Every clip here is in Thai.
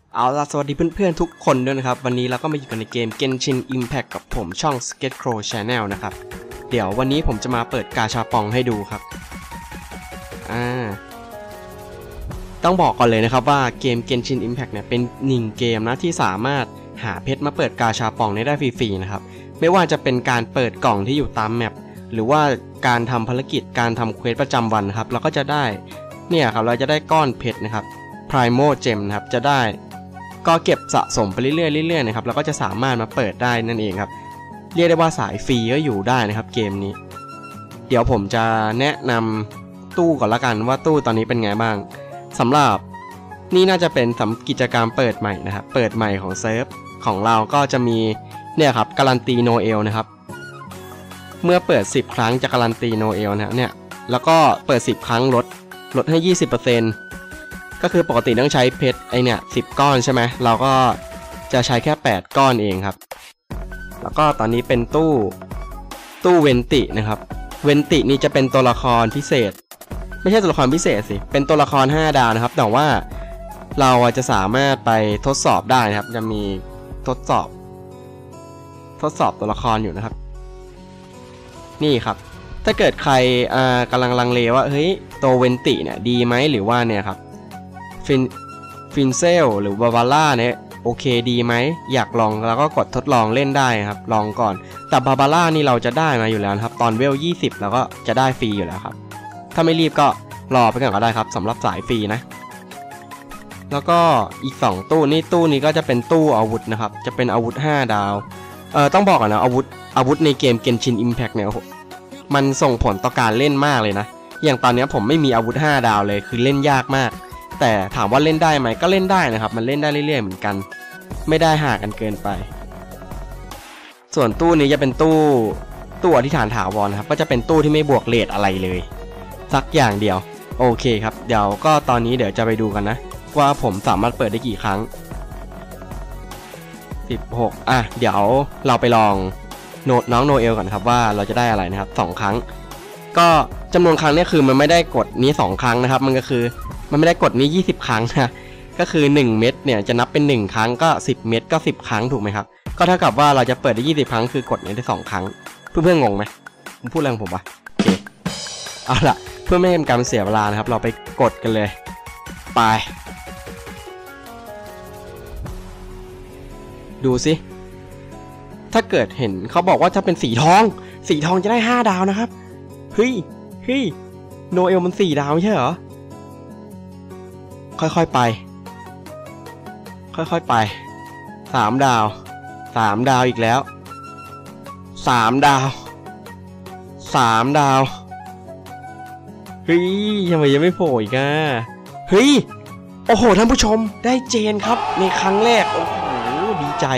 เอาล่ะสวัสดีเพื่อนๆทุกคนด้วยนะครับวันนี้เราก็มาอยู่กันในเกม Genshin Impact กับผมช่อง Scarecrow Channel นะครับเดี๋ยววันนี้ผมจะมาเปิดกาชาปองให้ดูครับต้องบอกก่อนเลยนะครับว่าเกม Genshin Impact เนี่ยเป็น1เกมนะที่สามารถหาเพชรมาเปิดกาชาปองได้ฟรีๆนะครับไม่ว่าจะเป็นการเปิดกล่องที่อยู่ตามแมปหรือว่าการทำภารกิจการทำเควสประจำวันครับเราก็จะได้เนี่ยครับเราจะได้ก้อนเพชรนะครับ Primo Gem นะครับจะได้ก็เก็บสะสมไปเรื่อยๆนะครับแล้วก็จะสามารถมาเปิดได้นั่นเองครับเรียกได้ว่าสายฟรีก็อยู่ได้นะครับเกมนี้เดี๋ยวผมจะแนะนำตู้ก่อนละกันว่าตู้ตอนนี้เป็นไงบ้างสำหรับนี่น่าจะเป็นกิจกรรมเปิดใหม่นะครับเปิดใหม่ของเซิร์ฟของเราก็จะมีเนี่ยครับการันตีโนเอลนะครับเมื่อเปิด10ครั้งจะการันตีโนเอลนะเนี่ยแล้วก็เปิด10ครั้งลดให้ 20%ก็คือปกติต้องใช้เพชรไอเนี่ย10ก้อนใช่ไหมเราก็จะใช้แค่8ก้อนเองครับแล้วก็ตอนนี้เป็นตู้เวนตินะครับเวนตินี่จะเป็นตัวละครพิเศษไม่ใช่ตัวละครพิเศษสิเป็นตัวละคร5ดาวนะครับแต่ว่าเราจะสามารถไปทดสอบได้นะครับจะมีทดสอบตัวละครอยู่นะครับนี่ครับถ้าเกิดใครกำลังลังเลว่าเฮ้ยตัวเวนติเนี่ยดีไหมหรือว่าเนี่ยครับฟินเซลหรือบาบาร่าเนี่ยโอเคดีไหมอยากลองแล้วก็กดทดลองเล่นได้ครับลองก่อนแต่บาบาร่านี่เราจะได้มาอยู่แล้วครับตอนเวล20แล้วก็จะได้ฟรีอยู่แล้วครับถ้าไม่รีบก็รอไปก่อนก็ได้ครับสำหรับสายฟรีนะแล้วก็อีก2ตู้นี้ก็จะเป็นตู้อาวุธนะครับจะเป็นอาวุธ5ดาวต้องบอกก่อนนะอาวุธในเกม Genshin Impact เนี่ยมันส่งผลต่อการเล่นมากเลยนะอย่างตอนนี้ผมไม่มีอาวุธ5ดาวเลยคือเล่นยากมากแต่ถามว่าเล่นได้ไหมก็เล่นได้นะครับมันเล่นได้เรื่อยๆเหมือนกันไม่ได้ห่างกันเกินไปส่วนตู้นี้จะเป็นตู้อธิษฐานถาวรนะครับก็จะเป็นตู้ที่ไม่บวกเรทอะไรเลยสักอย่างเดียวโอเคครับเดี๋ยวก็ตอนนี้เดี๋ยวจะไปดูกันนะว่าผมสามารถเปิดได้กี่ครั้ง16เดี๋ยวเราไปลองน้องโนเอลก่อนครับว่าเราจะได้อะไรนะครับ2ครั้งก็จำนวนครั้งนี้คือมันไม่ได้กดนี้2ครั้งนะครับมันก็คือมันไม่ได้กดนี้20ครั้งนะก็คือ1เม็ดเนี่ยจะนับเป็น1ครั้งก็10เม็ดก็10ครั้งถูกไหมครับก็เท่ากับว่าเราจะเปิดได้20ครั้งคือกดนี้ได้2ครั้งเพื่อนๆงงไหมผมพูดอะไรของผมวะโอเคเอาล่ะเพื่อไม่ให้การเสียเวลานะครับเราไปกดกันเลยไปดูสิถ้าเกิดเห็นเขาบอกว่าถ้าเป็นสีทองจะได้5ดาวนะครับเฮ้ยโนเอลมัน4ดาวไม่ใช่เหรอค่อยๆไป3ดาวอีกแล้ว3ดาวเฮ้ยทำไมยังไม่โผล่อีกอ่ะเฮ้ยโอ้โหท่านผู้ชมได้เจนครับในครั้งแรกโอ้โหดีใจ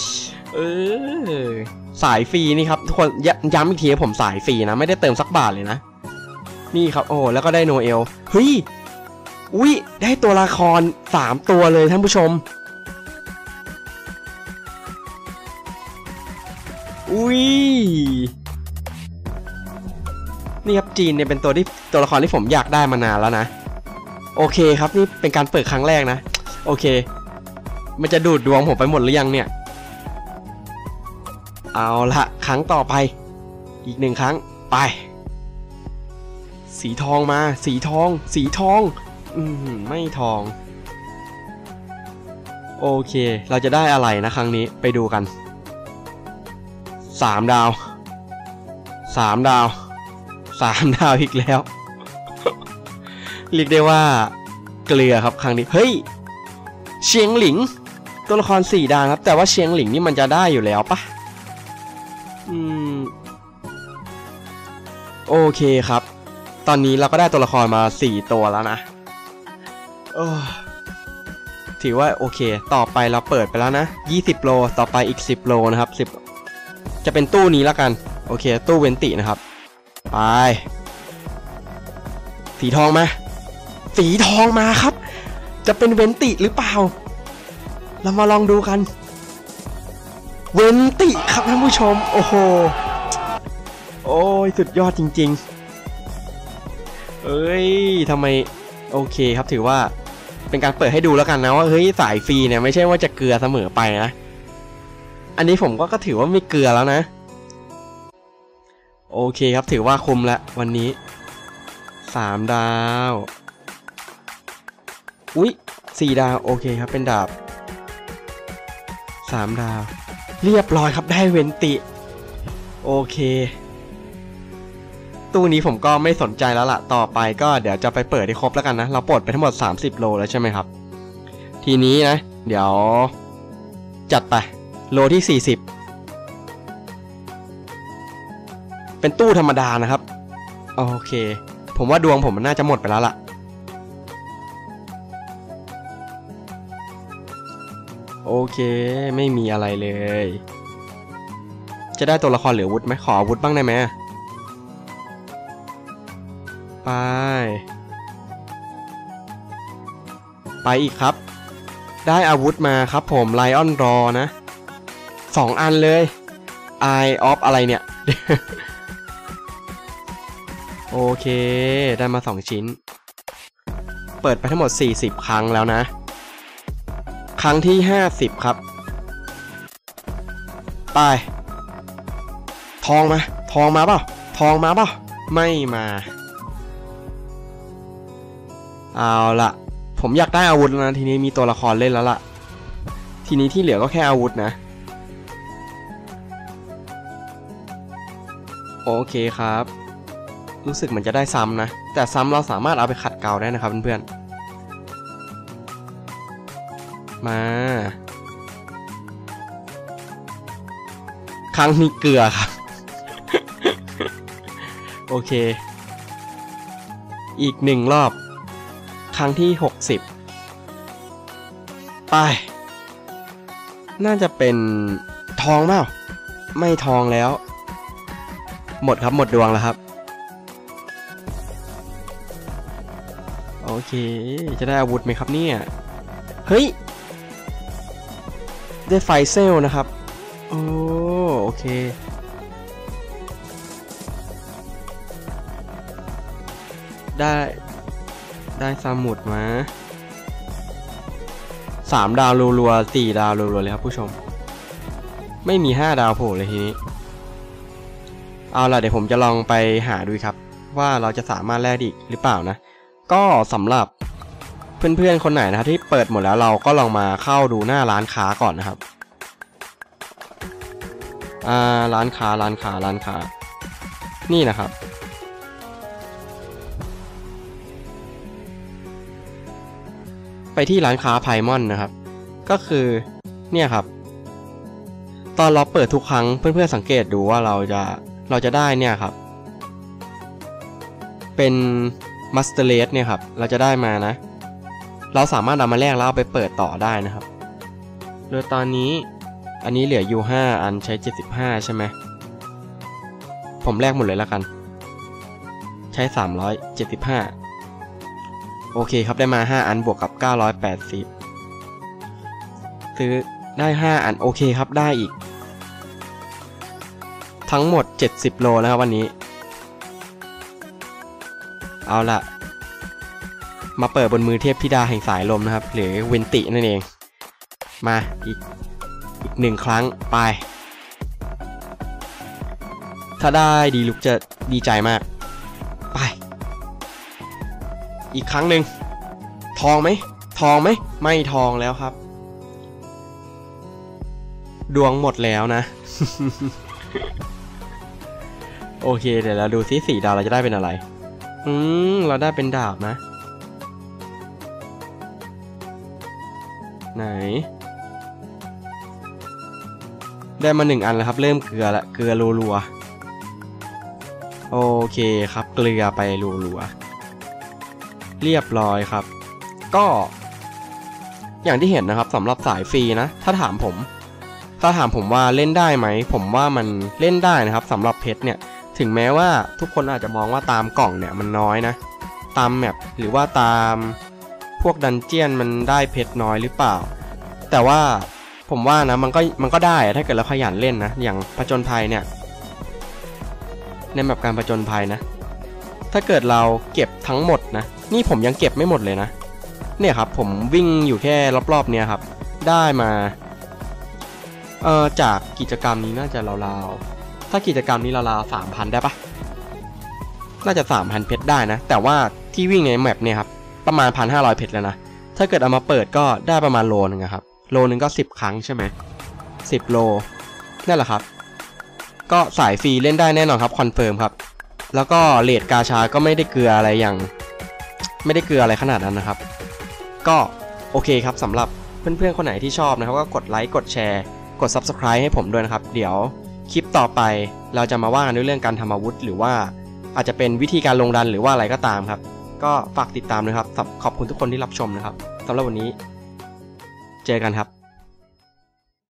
สายฟรีนี่ครับทุกคนย้ำอีกทีผมสายฟรีนะไม่ได้เติมสักบาทเลยนะนี่ครับโอ้แล้วก็ได้โนเอลเฮ้ยอุ้ยได้ตัวละคร3ตัวเลยท่านผู้ชมอุ้ยนี่ครับจีนเนี่ยเป็นตัวละครที่ผมอยากได้มานานแล้วนะโอเคครับนี่เป็นการเปิดครั้งแรกนะโอเคมันจะดูดดวงผมไปหมดหรือยังเนี่ยเอาละครั้งต่อไปอีก1ครั้งไปสีทองมาสีทองไม่ทองโอเคเราจะได้อะไรนะครั้งนี้ไปดูกัน3ดาวอีกแล้วเรียกได้ว่าเกลือครับครั้งนี้เฮ้ยเชียงหลิงตัวละคร4ดาวครับแต่ว่าเชียงหลิงนี่มันจะได้อยู่แล้วปะโอเคครับตอนนี้เราก็ได้ตัวละครมา4ตัวแล้วนะถือว่าโอเคต่อไปเราเปิดไปแล้วนะ20โลต่อไปอีก10โลนะครับ10จะเป็นตู้นี้แล้วกันโอเคตู้เวนตินะครับไปสีทองมาครับจะเป็นเวนติหรือเปล่าเรามาลองดูกันเวนติครับท่านผู้ชมโอ้โหโอ้ยสุดยอดจริงๆทำไมโอเคครับถือว่าเป็นการเปิดให้ดูแล้วกันนะว่าเฮ้ยสายฟรีเนี่ยไม่ใช่ว่าจะเกลือเสมอไปนะอันนี้ผมก็ถือว่าไม่เกลือแล้วนะโอเคครับถือว่าคุ้มละวันนี้3 ดาวอุ๊ย4 ดาวโอเคครับเป็นดาบ3 ดาวเรียบร้อยครับได้เวนติโอเคตู้นี้ผมก็ไม่สนใจแล้วล่ะต่อไปก็เดี๋ยวจะไปเปิดให้ครบแล้วกันนะเราปลดไปทั้งหมด30 โลแล้วใช่ไหมครับทีนี้นะเดี๋ยวจัดไปโลที่40เป็นตู้ธรรมดานะครับโอเคผมว่าดวงผมมันน่าจะหมดไปแล้วล่ะโอเคไม่มีอะไรเลยจะได้ตัวละครเหลืออาวุธไหมขออาวุธบ้างได้ไหมไปอีกครับได้อาวุธมาครับผมไลออนรอนะ2 อันเลย Eye of อะไรเนี่ย โอเคได้มา2 ชิ้นเปิดไปทั้งหมด40 ครั้งแล้วนะครั้งที่50ครับไปทองมาเปล่าทองมาเปล่าไม่มาเอาล่ะผมอยากได้อาวุธแล้วนะทีนี้มีตัวละครเล่นแล้วล่ะทีนี้ที่เหลือก็แค่อาวุธนะโอเคครับรู้สึกเหมือนจะได้ซ้ำนะแต่ซ้ำเราสามารถเอาไปขัดเกลาได้นะครับเพื่อนๆมาครั้งนี้เกลือครับ โอเคอีก1 รอบครั้งที่60ไปน่าจะเป็นทองเปล่าไม่ทองแล้วหมดครับหมดดวงแล้วครับโอเคจะได้อาวุธไหมครับเนี่ยเฮ้ยได้ไฟเซลนะครับโอเคได้สมุดมา3 ดาวรัวๆ4 ดาวรัวๆเลยครับผู้ชมไม่มี5 ดาวโผล่เลยทีนี้เอาล่ะเดี๋ยวผมจะลองไปหาดูครับว่าเราจะสามารถแลกอีกหรือเปล่านะก็สำหรับเพื่อนๆคนไหนนะครับที่เปิดหมดแล้วเราก็ลองมาเข้าดูหน้าร้านค้าก่อนนะครับร้านค้านี่นะครับไปที่ร้านค้าไพมอนนะครับก็คือเนี่ยครับตอนเราเปิดทุกครั้งเพื่อนๆสังเกตดูว่าเราจะได้เนี่ยครับเป็นมัสเตอร์เลสเนี่ยครับเราจะได้มานะเราสามารถเอามาแลกแล้วเอาไปเปิดต่อได้นะครับโดยตอนนี้อันนี้เหลืออยู่5 อันใช้75ใช่ไหมผมแลกหมดเลยแล้วกันใช้375โอเคครับได้มา5 อันบวกกับ980ซื้อได้5 อันโอเคครับได้อีกทั้งหมด70 โลแล้วครับวันนี้เอาล่ะมาเปิดบนมือเทพธิดาแห่งสายลมนะครับหรือเวนตินั่นเองมาอีก1 ครั้งไปถ้าได้ดีลุกจะดีใจมากไปอีกครั้งหนึ่งทองไหมไม่ทองแล้วครับดวงหมดแล้วนะ โอเคเดี๋ยวเราดูซิ4 ดาวเราจะได้เป็นอะไรเราได้เป็นดาบนะไหนได้มา1 อันแล้วครับเริ่มเกลือละเกลือรัวๆโอเคครับเกลือไปรัวๆเรียบร้อยครับก็อย่างที่เห็นนะครับสำหรับสายฟรีนะถ้าถามผมว่าเล่นได้ไหมผมว่ามันเล่นได้นะครับสำหรับเพชรเนี่ยถึงแม้ว่าทุกคนอาจจะมองว่าตามกล่องเนี่ยมันน้อยนะตามแมปหรือว่าตามพวกดันเจียนมันได้เพชรน้อยหรือเปล่าแต่ว่าผมว่านะมันก็ได้ถ้าเกิดเราขยันเล่นนะอย่างผจญภัยเนี่ยในแมปการผจญภัยนะถ้าเกิดเราเก็บทั้งหมดนะนี่ผมยังเก็บไม่หมดเลยนะเนี่ยครับผมวิ่งอยู่แค่รอบๆเนี่ยครับได้มาจากกิจกรรมนี้น่าจะราวๆถ้ากิจกรรมนี้ราวๆ 3,000 ได้ปะน่าจะ 3,000 เพชรได้นะแต่ว่าที่วิ่งในแมปเนี่ยครับประมาณ 1,500 เพชรแล้วนะถ้าเกิดเอามาเปิดก็ได้ประมาณโลนึงครับโลนึงก็10 ครั้งใช่ไหม10 โลนั่นแหละครับก็สายฟรีเล่นได้แน่นอนครับคอนเฟิร์มครับแล้วก็เรทกาชาก็ไม่ได้เกลืออะไรอย่างไม่ได้เกลืออะไรขนาดนั้นนะครับก็โอเคครับสำหรับเพื่อนๆคนไหนที่ชอบนะครับก็กดไลค์กดแชร์กด Subscribe ให้ผมด้วยนะครับเดี๋ยวคลิปต่อไปเราจะมาว่ากันด้วยเรื่องการทำอาวุธหรือว่าอาจจะเป็นวิธีการลงดันหรือว่าอะไรก็ตามครับก็ฝากติดตามนะครับขอบคุณทุกคนที่รับชมนะครับสำหรับวันนี้เจอกันครับ